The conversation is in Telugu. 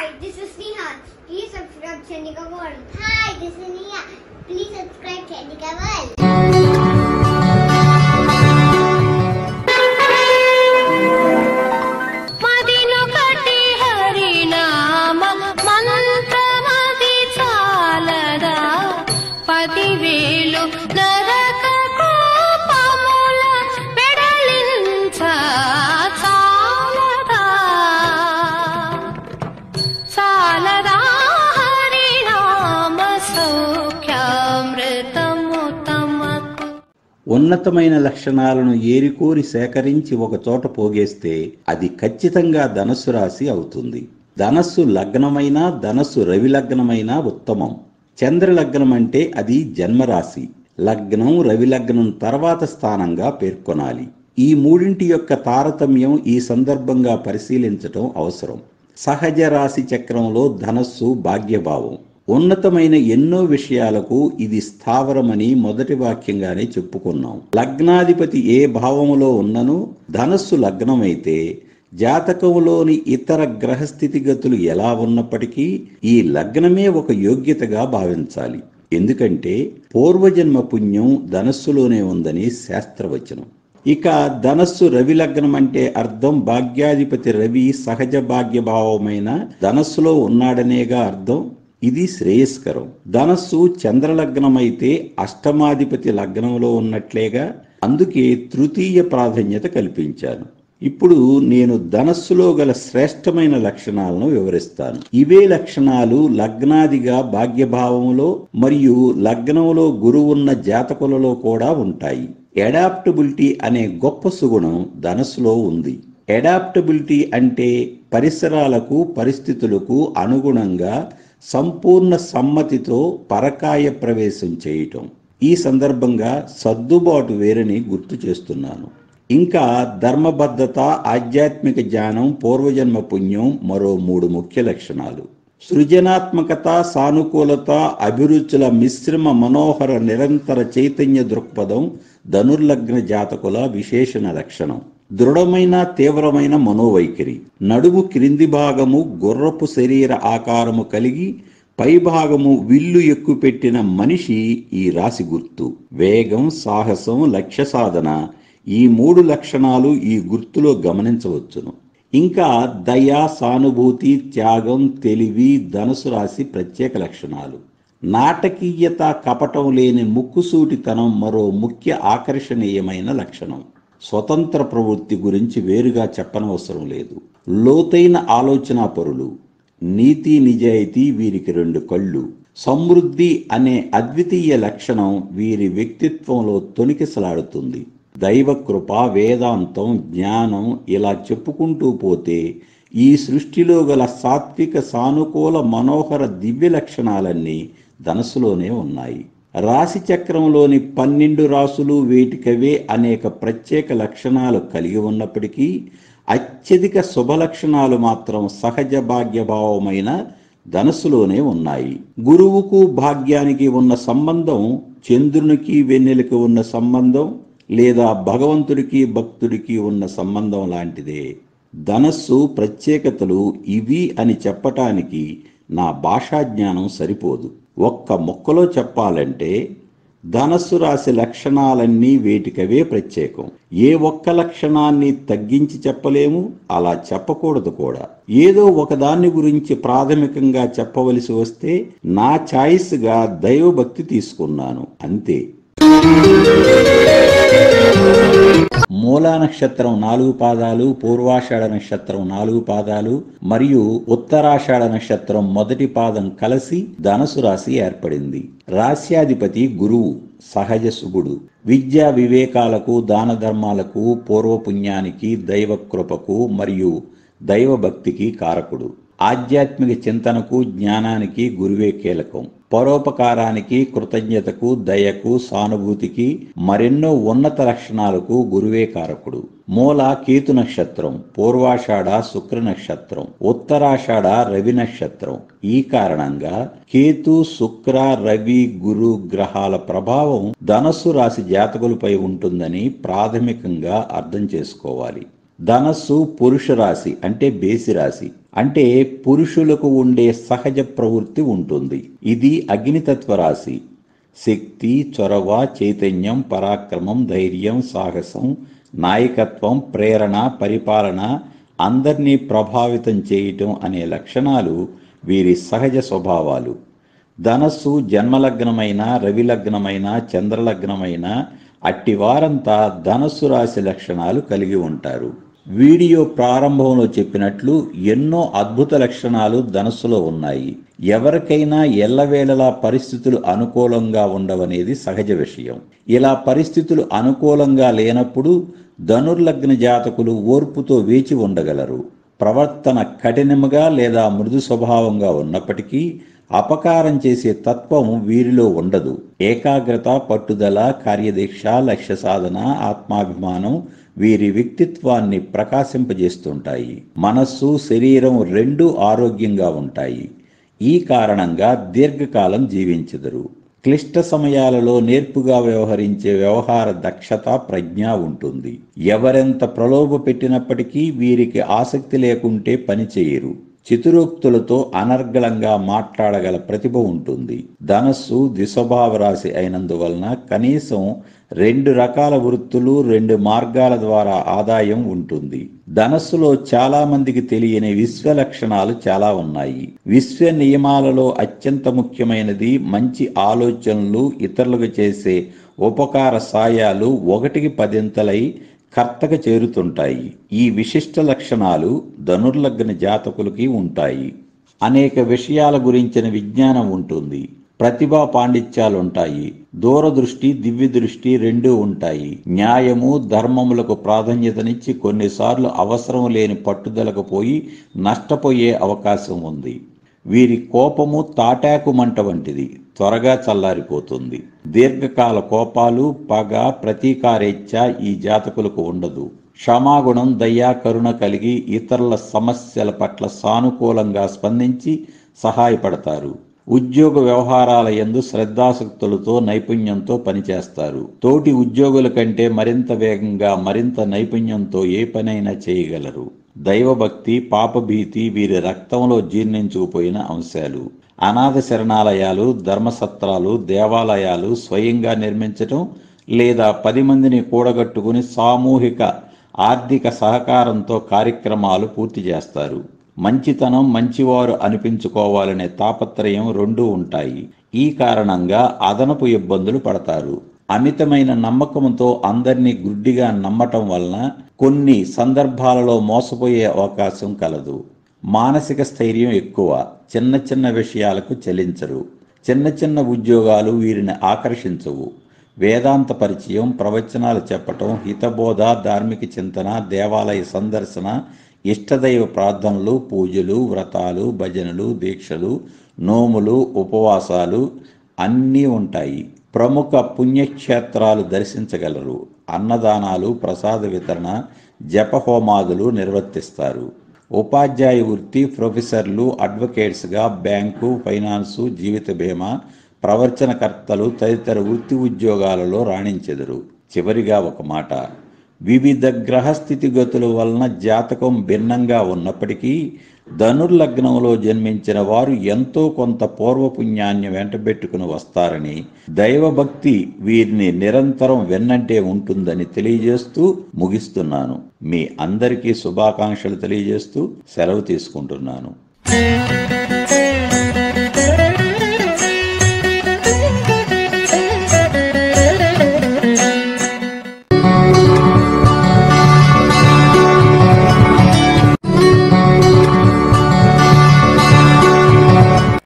Hi, this is Neha. Please subscribe Chandika World. Hi, this is Neha. Please subscribe Chandika World. మదినొకటి హరినామ మంత్రమది చాలదా 10,000 నరక కోపముల వెడలించ చాలదా హరినామ సౌఖ్యామృతము తమకు. ఉన్నతమైన లక్షణాలను ఏరికోరి సేకరించి ఒక చోట పోగేస్తే అది ఖచ్చితంగా ధనస్సు రాశి అవుతుంది. ధనస్సు లగ్నమైనా ధనస్సు రవి లగ్నమైనా ఉత్తమం. చంద్ర లగ్నం అంటే అది జన్మరాశి. లగ్నం రవి లగ్నం తర్వాత స్థానంగా పేర్కొనాలి. ఈ మూడింటి యొక్క తారతమ్యం ఈ సందర్భంగా పరిశీలించటం అవసరం. సహజ రాశి చక్రంలో ధనస్సు భాగ్యభావం. ఉన్నతమైన ఎన్నో విషయాలకు ఇది స్థావరమని మొదటి వాక్యంగానే చెప్పుకున్నాం. లగ్నాధిపతి ఏ భావములో ఉన్ననూ ధనస్సు లగ్నమైతే జాతకంలోని ఇతర గ్రహస్థితిగతులు ఎలా ఉన్నప్పటికీ ఈ లగ్నమే ఒక యోగ్యతగా భావించాలి. ఎందుకంటే పూర్వజన్మ పుణ్యం ధనస్సులోనే ఉందని శాస్త్రవచనం. ఇక ధనస్సు రవి లగ్నం అంటే అర్థం భాగ్యాధిపతి రవి సహజ భాగ్యభావమైన ధనస్సులో ఉన్నాడనేగా అర్థం. ఇది శ్రేయస్కరం. ధనస్సు చంద్రలగ్నమైతే అష్టమాధిపతి లగ్నంలో ఉన్నట్లేగా. అందుకే తృతీయ ప్రాధాన్యత కల్పించాను. ఇప్పుడు నేను ధనస్సులో గల శ్రేష్టమైన లక్షణాలను వివరిస్తాను. ఇవే లక్షణాలు లగ్నాదిగా భాగ్యభావములో మరియు లగ్నంలో గురువున్న జాతకులలో కూడా ఉంటాయి. అడాప్టబిలిటీ అనే గొప్ప సుగుణం ధనస్సులో ఉంది. అడాప్టబిలిటీ అంటే పరిసరాలకు పరిస్థితులకు అనుగుణంగా సంపూర్ణ సమ్మతితో పరకాయ ప్రవేశం చేయటం. ఈ సందర్భంగా సర్దుబాటు వేరని గుర్తు చేస్తున్నాను. ఇంకా ధర్మబద్ధత, ఆధ్యాత్మిక జ్ఞానం, పూర్వజన్మ పుణ్యం మరో 3 ముఖ్య లక్షణాలు. సృజనాత్మకత, సానుకూలత, అభిరుచుల మిశ్రమ మనోహర నిరంతర చైతన్య దృక్పథం ధనుర్లగ్న జాతకుల విశేషణ లక్షణం. దృఢమైన తీవ్రమైన మనోవైఖరి. నడుము క్రింది భాగము గుర్రపు శరీర ఆకారము కలిగి పై భాగము విల్లు ఎక్కుపెట్టిన మనిషి ఈ రాశి గుర్తు. వేగం, సాహసం, లక్ష్య సాధన ఈ 3 లక్షణాలు ఈ గుర్తులో గమనించవచ్చును. ఇంకా దయ, సానుభూతి, త్యాగం, తెలివి ధనుసు రాశి ప్రత్యేక లక్షణాలు. నాటకీయత, కపటం లేని ముక్కుసూటితనం మరో ముఖ్య ఆకర్షణీయమైన లక్షణం. స్వతంత్ర ప్రవృత్తి గురించి వేరుగా చెప్పనవసరం లేదు. లోతైన ఆలోచనా పరులు. నీతి నిజాయితీ వీరికి 2 కళ్ళు. సమృద్ధి అనే అద్వితీయ లక్షణం వీరి వ్యక్తిత్వంలో తొణికిసలాడుతుంది. దైవకృప, వేదాంతం, జ్ఞానం ఇలా చెప్పుకుంటూ పోతే ఈ సృష్టిలో గల సాత్విక, సానుకూల, మనోహర దివ్య లక్షణాలన్నీ ధనస్సులోనే ఉన్నాయి. రాశి చక్రంలోని 12 రాసులు వేటికవే అనేక ప్రత్యేక లక్షణాలు కలిగి ఉన్నప్పటికీ అత్యధిక శుభ లక్షణాలు మాత్రం సహజ భాగ్యభావమైన ధనస్సులోనే ఉన్నాయి. గురువుకు భాగ్యానికి ఉన్న సంబంధం చంద్రునికి వెన్నెలకు ఉన్న సంబంధం లేదా భగవంతుడికి భక్తుడికి ఉన్న సంబంధం లాంటిదే. ధనస్సు ప్రత్యేకతలు ఇవి అని చెప్పటానికి నా భాషా జ్ఞానం సరిపోదు. ఒక్క ముక్కలో చెప్పాలంటే ధనస్సు రాశి లక్షణాలన్నీ వేటికవే ప్రత్యేకం. ఏ ఒక్క లక్షణాన్ని తగ్గించి చెప్పలేము, అలా చెప్పకూడదు కూడా. ఏదో ఒకదాన్ని గురించి ప్రాథమికంగా చెప్పవలసి వస్తే నా ఛాయిస్గా దైవభక్తి తీసుకున్నాను, అంతే. మూలా నక్షత్రం 4 పాదాలు, పూర్వాషాఢ నక్షత్రం 4 పాదాలు మరియు ఉత్తరాషాఢ నక్షత్రం మొదటి పాదం కలిసి ధనుసు రాశి ఏర్పడింది. రాశ్యాధిపతి గురువు, సహజ శుభుడు. విద్యా వివేకాలకు, దాన ధర్మాలకు, పూర్వపుణ్యానికి, దైవకృపకు మరియు దైవభక్తికి కారకుడు. ఆధ్యాత్మిక చింతనకు, జ్ఞానానికి గురువే కీలకం. పరోపకారానికి, కృతజ్ఞతకు, దయకు, సానుభూతికి, మరెన్నో ఉన్నత లక్షణాలకు గురువే కారకుడు. మూల కేతు నక్షత్రం, పూర్వాషాఢ శుక్ర నక్షత్రం, ఉత్తరాషాఢ రవి నక్షత్రం. ఈ కారణంగా కేతు, శుక్ర, రవి, గురు గ్రహాల ప్రభావం ధనస్సు రాశి జాతకులపై ఉంటుందని ప్రాథమికంగా అర్థం చేసుకోవాలి. ధనస్సు పురుష రాశి అంటే బేసి రాశి, అంటే పురుషులకు ఉండే సహజ ప్రవృత్తి ఉంటుంది. ఇది అగ్నితత్వ రాశి. శక్తి, చొరవ, చైతన్యం, పరాక్రమం, ధైర్యం, సాహసం, నాయకత్వం, ప్రేరణ, పరిపాలన, అందరినీ ప్రభావితం చేయటం అనే లక్షణాలు వీరి సహజ స్వభావాలు. ధనస్సు జన్మలగ్నమైన, రవిలగ్నమైన, చంద్రలగ్నమైన అట్టివారంతా ధనస్సు రాశి లక్షణాలు కలిగి ఉంటారు. వీడియో ప్రారంభంలో చెప్పినట్లు ఎన్నో అద్భుత లక్షణాలు ధనస్సులో ఉన్నాయి. ఎవరికైనా ఎల్లవేళలా పరిస్థితులు అనుకూలంగా ఉండవనేది సహజ విషయం. ఇలా పరిస్థితులు అనుకూలంగా లేనప్పుడు ధనుర్లగ్న జాతకులు ఓర్పుతో వేచి ఉండగలరు. ప్రవర్తన కఠినముగా లేదా మృదు స్వభావంగా ఉన్నప్పటికీ అపకారం చేసే తత్వం వీరిలో ఉండదు. ఏకాగ్రత, పట్టుదల, కార్యదీక్ష, లక్ష్య సాధన, ఆత్మాభిమానం వీరి వ్యక్తిత్వాన్ని ప్రకాశింపజేస్తుంటాయి. మనస్సు, శరీరం రెండూ ఆరోగ్యంగా ఉంటాయి. ఈ కారణంగా దీర్ఘకాలం జీవించెదరు. క్లిష్ట సమయాలలో నేర్పుగా వ్యవహరించే వ్యవహార దక్షత, ప్రజ్ఞ ఉంటుంది. ఎవరెంత ప్రలోభ పెట్టినప్పటికీ వీరికి ఆసక్తి లేకుంటే పని చేయరు. చతురోక్తులతో అనర్గళంగా మాట్లాడగల ప్రతిభ ఉంటుంది. ధనస్సు ద్విస్వభావ రాశి అయినందువలన కనీసం 2 రకాల వృత్తులు, 2 మార్గాల ద్వారా ఆదాయం ఉంటుంది. ధనస్సులో చాలా మందికి తెలియని విశ్వ లక్షణాలు చాలా ఉన్నాయి. విశ్వ నియమాలలో అత్యంత ముఖ్యమైనది మంచి ఆలోచనలు, ఇతరులకు చేసే ఉపకార సాయాలు 1కి 10 కర్తకు చేరుతుంటాయి. ఈ విశిష్ట లక్షణాలు ధనుర్లగ్న జాతకులకి ఉంటాయి. అనేక విషయాల గురించిన విజ్ఞానం ఉంటుంది. ప్రతిభా పాండిత్యాలుంటాయి. దూరదృష్టి, దివ్య దృష్టి రెండూ ఉంటాయి. న్యాయము, ధర్మములకు ప్రాధాన్యతనిచ్చి కొన్నిసార్లు అవసరం లేని పట్టుదలకు పోయి నష్టపోయే అవకాశం ఉంది. వీరి కోపము తాటాకు మంట వంటిది, త్వరగా చల్లారిపోతుంది. దీర్ఘకాల కోపాలు, పగ, ప్రతీకారేచ్ఛ ఈ జాతకులకు ఉండదు. క్షమాగుణం, దయా, కరుణ కలిగి ఇతరుల సమస్యల పట్ల సానుకూలంగా స్పందించి సహాయపడతారు. ఉద్యోగ వ్యవహారాల యందు శ్రద్ధాసక్తులతో నైపుణ్యంతో పనిచేస్తారు. తోటి ఉద్యోగుల కంటే మరింత వేగంగా, మరింత నైపుణ్యంతో ఏ పనైనా చేయగలరు. దైవభక్తి, పాపభీతి వీరి రక్తంలో జీర్ణించుకుపోయిన అంశాలు. అనాథ శరణాలయాలు, ధర్మసత్రాలు, దేవాలయాలు స్వయంగా నిర్మించటం లేదా 10 మందిని కూడగట్టుకుని సామూహిక ఆర్థిక సహకారంతో కార్యక్రమాలు పూర్తి చేస్తారు. మంచితనం, మంచివారు అనిపించుకోవాలనే తాపత్రయం రెండూ ఉంటాయి. ఈ కారణంగా అదనపు ఇబ్బందులు పడతారు. అమితమైన నమ్మకంతో అందరినీ గుడ్డిగా నమ్మటం వలన కొన్ని సందర్భాలలో మోసపోయే అవకాశం కలదు. మానసిక స్థైర్యం ఎక్కువ. చిన్న చిన్న విషయాలకు చలించరు. చిన్న చిన్న ఉద్యోగాలు వీరిని ఆకర్షించవు. వేదాంత పరిచయం, ప్రవచనాలు చెప్పటం, హితబోధ, ధార్మిక చింతన, దేవాలయ సందర్శన, ఇష్టదైవ ప్రార్థనలు, పూజలు, వ్రతాలు, భజనలు, దీక్షలు, నోములు, ఉపవాసాలు అన్నీ ఉంటాయి. ప్రముఖ పుణ్యక్షేత్రాలు దర్శించగలరు. అన్నదానాలు, ప్రసాద వితరణ, జపహోమాదులు నిర్వర్తిస్తారు. ఉపాధ్యాయ వృత్తి, ప్రొఫెసర్లు, అడ్వకేట్స్గా బ్యాంకు, ఫైనాన్సు, జీవిత బీమా, ప్రవచనకర్తలు తదితర వృత్తి ఉద్యోగాలలో రాణించెదరు. చివరిగా ఒక మాట, వివిధ గ్రహ స్థితిగతుల వలన జాతకం భిన్నంగా ఉన్నప్పటికీ ధనుర్లగ్నంలో జన్మించిన వారు ఎంతో కొంత పూర్వపుణ్యాన్ని వెంటబెట్టుకుని వస్తారని, దైవభక్తి వీరిని నిరంతరం వెన్నంటే ఉంటుందని తెలియజేస్తూ ముగిస్తున్నాను. మీ అందరికీ శుభాకాంక్షలు తెలియజేస్తూ సెలవు తీసుకుంటున్నాను.